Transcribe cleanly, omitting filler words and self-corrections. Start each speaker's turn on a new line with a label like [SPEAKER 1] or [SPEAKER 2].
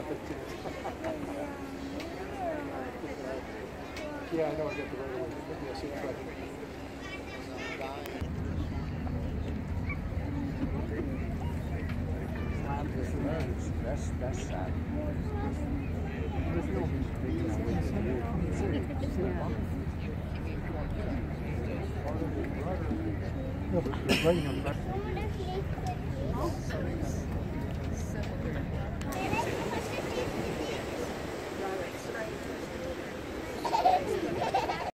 [SPEAKER 1] Yeah, I know I got the right one. Yes, it's right. That's sad. No, but it's raining on the back.